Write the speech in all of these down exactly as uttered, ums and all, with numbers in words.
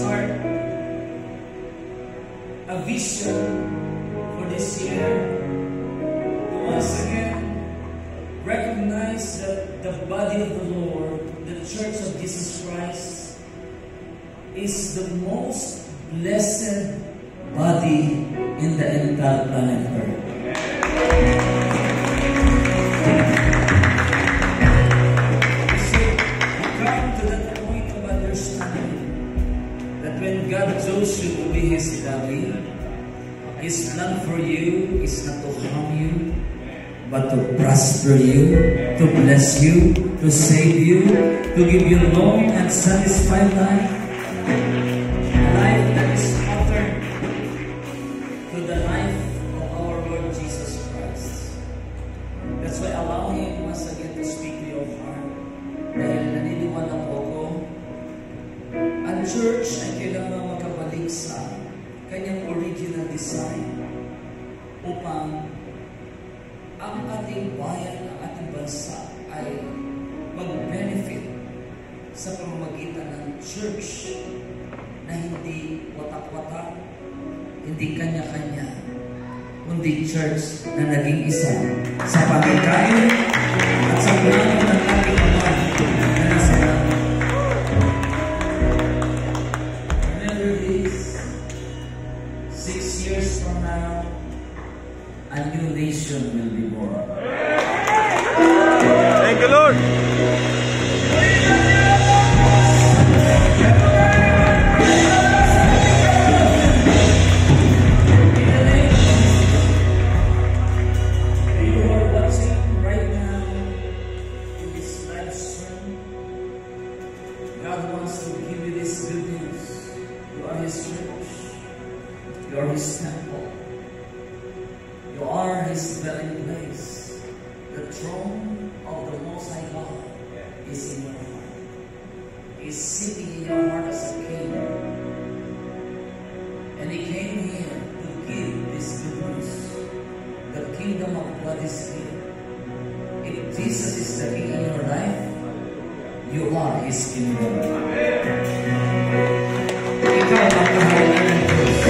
heart a vision for this year to once again recognize that the body of the Lord, the Church of Jesus Christ, is the most blessed body in the entire planet Earth. So, we come to that point of understanding that when God chose you to be His body, His plan for you is not to harm you, but to prosper you, to bless you, to save you, to give you long and satisfied life. A life that is offered to the life of our Lord Jesus Christ. That's why allow Him once again to speak to your heart. Dahil naniniwala po ako, ang church ay kailangan makabalik sa kanyang original design upang ang ating bayan, ang ating bansa ay mag-benefit sa pamamagitan ng church na hindi watak-watak, hindi kanya-kanya, kundi church na naging isa sa pagkikain at sa plano ng ating Ama na nasa langit. Remember this, six years from now, a new nation will be born. Thank you, Lord. You are watching right now in this live stream. God wants to give you this good news. You are His church. You are His temple. You are His dwelling place. The throne of the Most High God is in your heart. He is sitting in your heart as a king. And He came here to give this good news. The kingdom of God is here. If Jesus is the king in your life, you are His kingdom. Ikaw ang kaharian ng Diyos.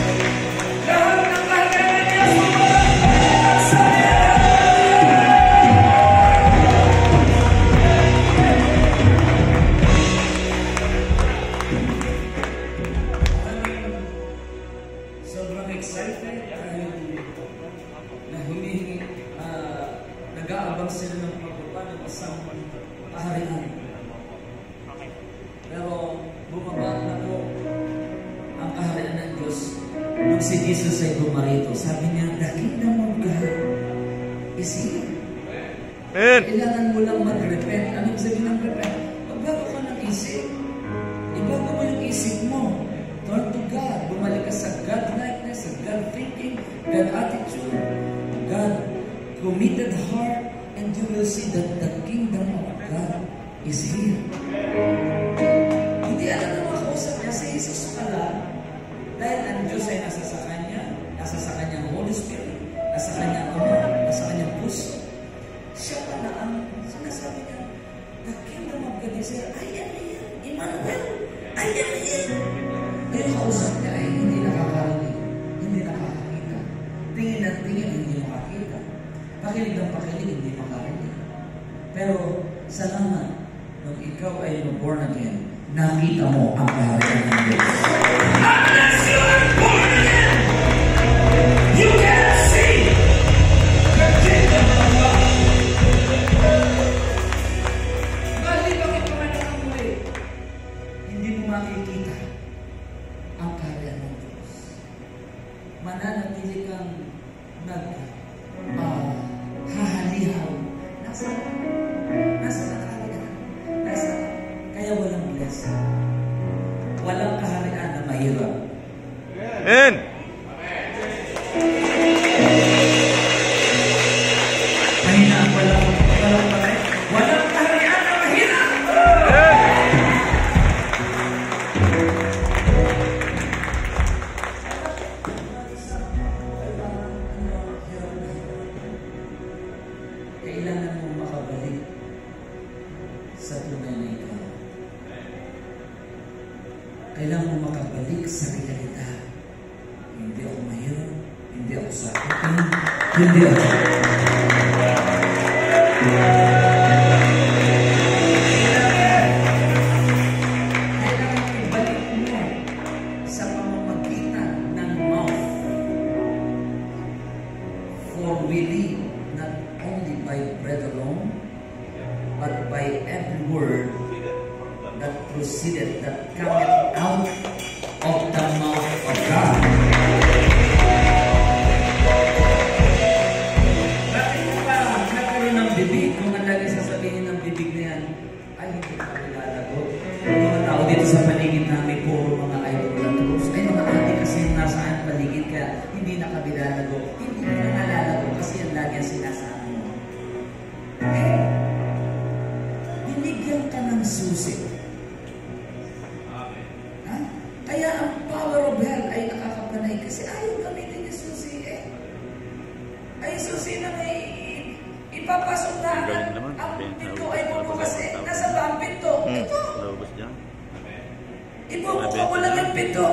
Sobrang excited dahil na humihingi, uh, nag-aabang sila ng pagbaba ng isang kaharian. Pero bumaba na po ang kaharian ng Diyos nung si Jesus ay bumarito. Sabi niya, the kingdom of God is here. Amen. Kailangan mo lang mag-repent. Anong sabihin ng repent? Magbago ka ng isip. Ibago mo yung isip mo. Turn to God. Bumalik ka sa God-likeness, sa God-thinking, God-attitude, God-committed heart, and you will see that the kingdom of God is here. Hindi alam na makausap niya si Jesus pala dahil ang Diyos ay nasa sa Kanya, nasa sa Kanyang Holy Spirit, nasa Kanyang Ama, nasa Kanyang puso. Siya pala ang sinasabi niya, the kingdom of God is here. I am here, Emmanuel. I am here. Ngayon kausap niya ay hindi nakakarinig, hindi nakakakita. Tingin ng tingin, hindi makakita. Pakilig ng pakilig, hindi makarinig. Pero salamat, nung ikaw ay born again, nakita mo ang kaharian ng Diyos. Unless you are born again, you cannot see the kingdom of God. Bali bakit kumain ang muli? Hindi mo makikita ang kaharian ng Diyos. Mananatili kang nag uh, hahalihaw. Nasa nasa kaharian. Nasa kaya walang blessing. Walang kaharian na mahirap. Amen. Mahina ang walang walang patay. Walang kaharian na mahirap. Kailangan mo makabalik sa tunay na ikaw. Kailangan mo makabalik sa realidad. Hindi ako mahirap, hindi ako sakitin, hindi ako. Kailangan ibalik mo sa pamamagitan ng mouth. For we live not only by bread alone, but by every word that proceeded, that cometh out of the mouth of God. Bakit mo pa nagkaroon ng bibig kung ang lagi sasabihin ng bibig na yan, ay hindi ka nilalago? Ang mga tao dito sa paligid namin, puro mga idolaters, ay mga ate kasi nasaan paligid ka, hindi nakabilalago, hindi na nalalago kasi yan lagi ang sinasabi mo. Eh, binigyan ka ng susi. Ha? Kaya ang power of hell ay nakakapanay kasi ayaw gamitin yung susi eh. Ay susi na may ipapasok na ang, ang pinto ay bubukas eh. Nasa ba ang pinto? Ito. Ibubuka mo lang yung pinto.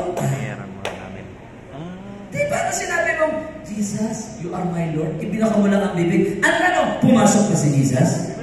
Diba na sinabi mong, Jesus, you are my Lord. Ibinaka mo lang ang bibig. Ano na no? Pumasok pa si Jesus?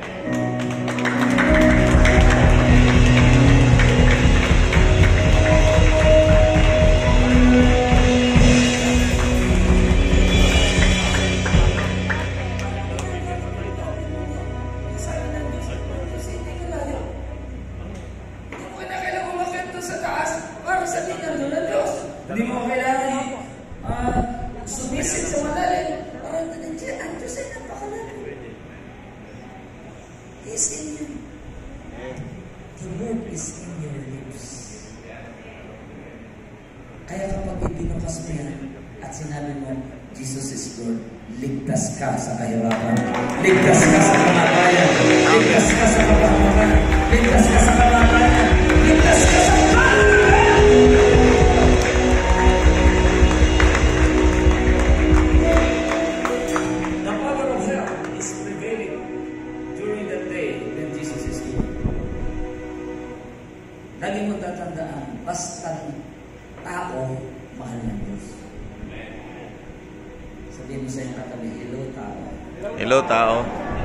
Hindi mo kailangan uh, sumisid sa malalim. Parang nandiyan, ang Diyos ay napakalalim. He's in you. The word is in your lips. Kaya kapag ibinukas mo yan at sinabi mo, Jesus is Lord, ligtas ka sa kahirapan. Ligtas ka sa kamatayan. Ligtas ka sa kapahamakan. Ligtas ka sa kamatayan. Ligtas ka sa kamatayan. Lagi mo tatandaan, basta tao, mahal ng Diyos. Sabihin mo sa iyong katabi, hello tao. Hello tao.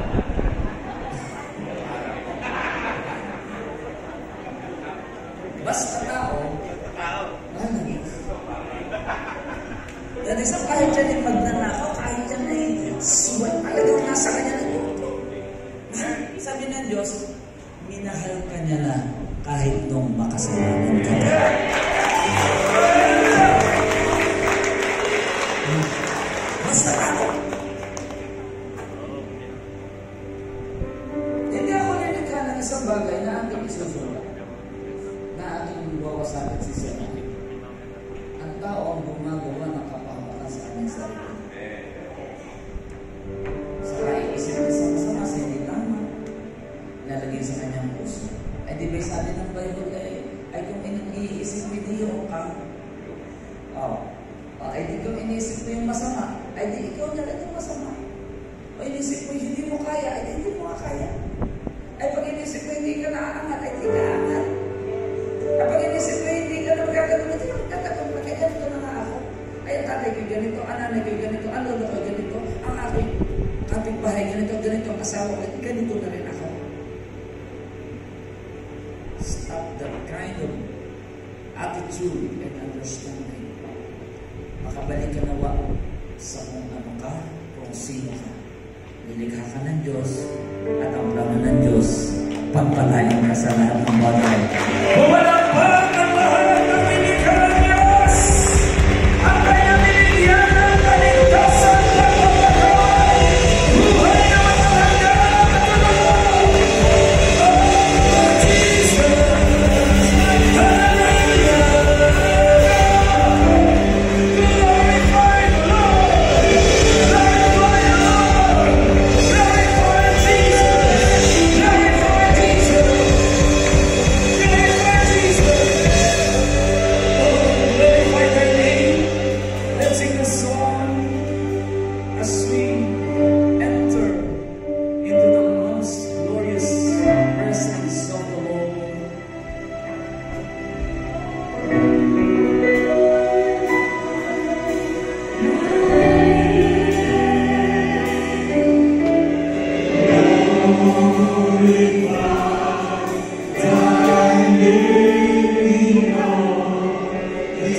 Basta tao, mahal ng Diyos. Dahil isang kahit dyan yung magnanakaw, kahit dyan ay suway, talagang nasa kanya na ito. Sabi ng Diyos, minahal ka niya na kahit nung makasalanan ka. Basta ako. Hindi ako nilikha ng isang bagay na ating isusunod. Na ating wawasakin si Sina. Ang tao ang gumagawa ng kapahamakan sa aming sarili. Sa kaiisip na sa masama, sa hindi tama, lalagay sa kanyang puso. Ay di ba sabi ng Bible ay, ay kung iniisip mo diyo ka, oh, oh, ay di kung iniisip mo yung masama, ay di ikaw na lang yung masama. O iniisip mo hindi mo kaya, ay di hindi mo kaya. Ay pag iniisip mo hindi ka naaangat, ay di ka aangat. Ay pag iniisip mo hindi ka na magagano'n, ay di ka magagano'n, pag ganito na nga ako. Ay ang tatay ko ganito, ang nanay ko ganito, ang lolo ko ganito, ang aking kapitbahay ganito, ganito ang asawa ko, ganito na rin ako. Stop that kind of attitude and understanding. Makabalik ka nawa sa kung ano ka, kung sino ka. Nilikha ka ng Diyos at ang plano ng Diyos, pagpalain ka sa lahat ng bagay. Bumalakpak ang lahat ng nilikha ng Diyos! Ang kanyang niligyan ng kaligtasan ng pagkakaroon! Buhay na matalaga ng pagkakaroon! Oh, Jesus! Jesus!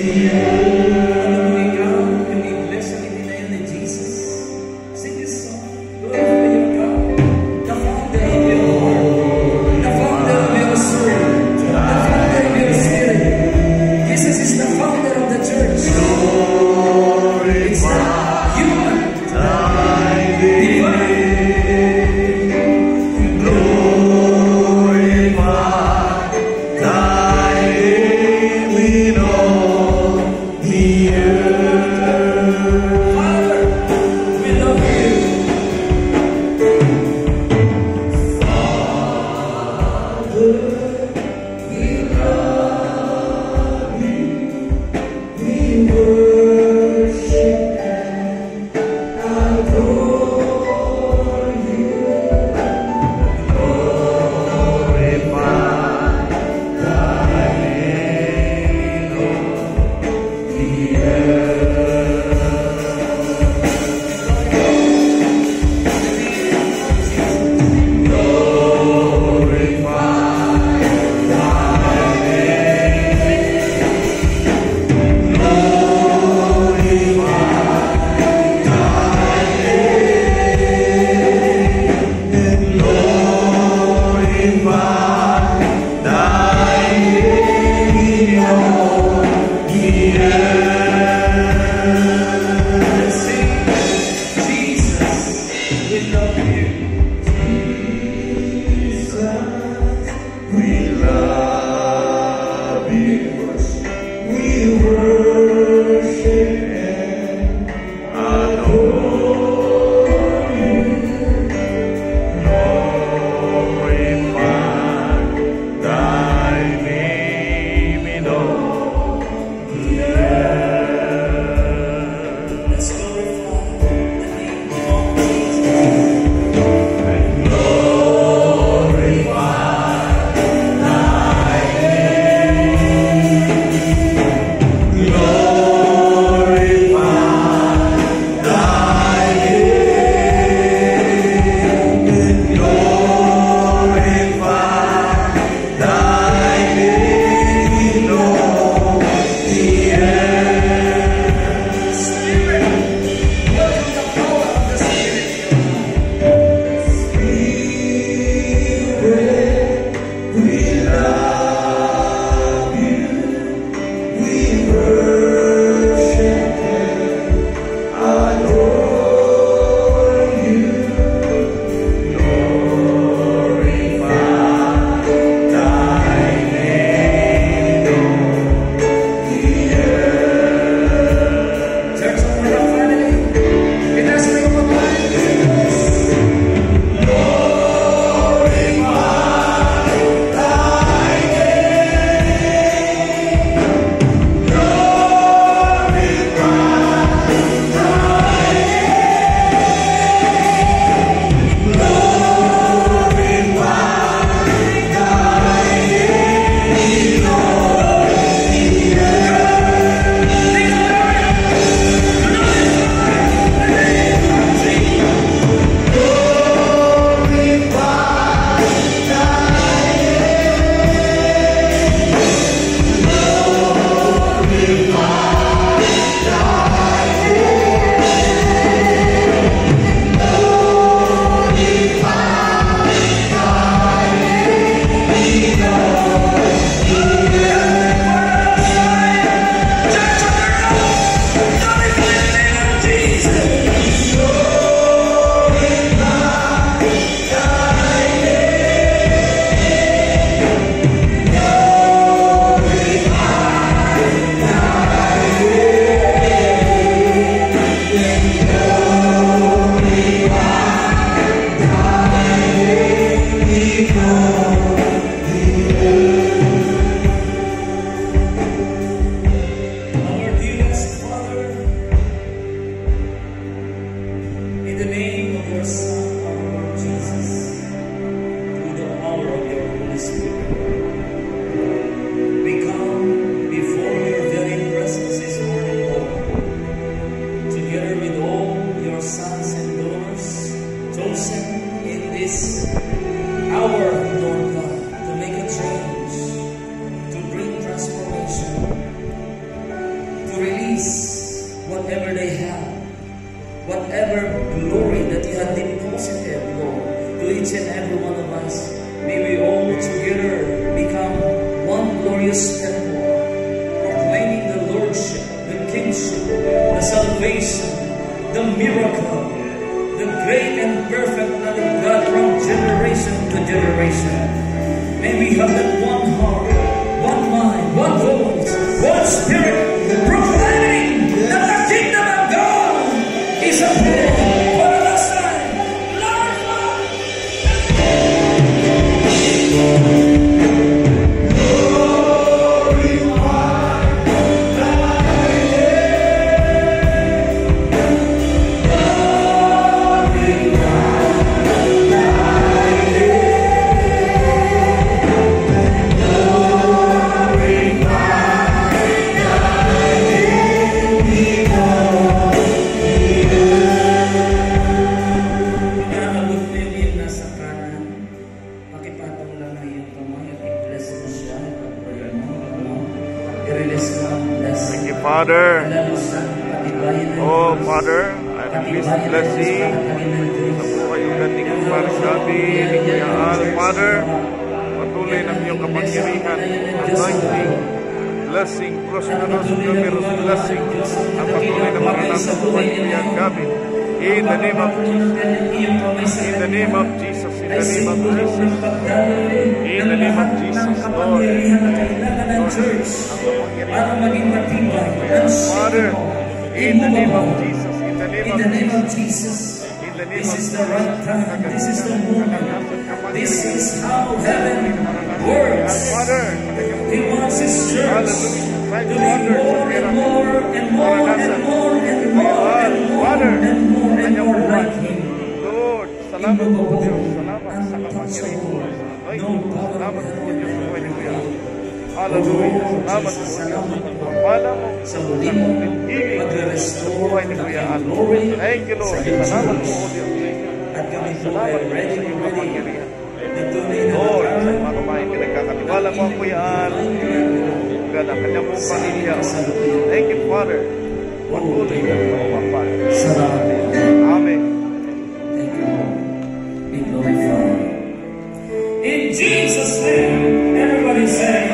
Glorify thy name in all whatever they have, whatever glory that you have deposited, Lord, to each and every one of us, may we all together become one glorious temple, proclaiming the Lordship, the Kingship, the salvation, the miracle, the great and perfect love of God from generation to generation. May we have that one heart, one mind, one voice, one spirit, proclaiming that the kingdom of God is at hand for the last time. Lord, Lord. Father, oh Father, I release the blessing sa buhay yung dating ng Margabi, Bigyan, Father, patuloy ng iyong kapangyarihan, anointing, blessing, prosperous, numerous blessing, ang patuloy na mga nasa buhay ni Margabi. In the name of Jesus, in the name of Jesus, in the name of Jesus, in the name of Jesus, Lord, Father, in the name of Jesus, in the name of Jesus, in the name of this is the right time, this is the moment, this is how heaven works. Father, He wants His church to be more and more and more and more and more and more and more and more like Him. Lord, salamat po Diyos, salamat sa kapangyarihan. Salamat po Diyos sa buhay ni Kuya. Hallelujah. Salamat po Diyos. Pagpala mo sa muli mo sa buhay ni Kuya Al. Thank you Lord. Salamat po Diyos. At kami po ay ready, ready. Lord, sa mga kumain, pinagkakatiwala mo ang Kuya Al. God, ang kanyang buong pamilya. Thank you, Father. Patuloy na po ang Father. Amen. Thank you, Lord. Be glorified. In Jesus' name, everybody say,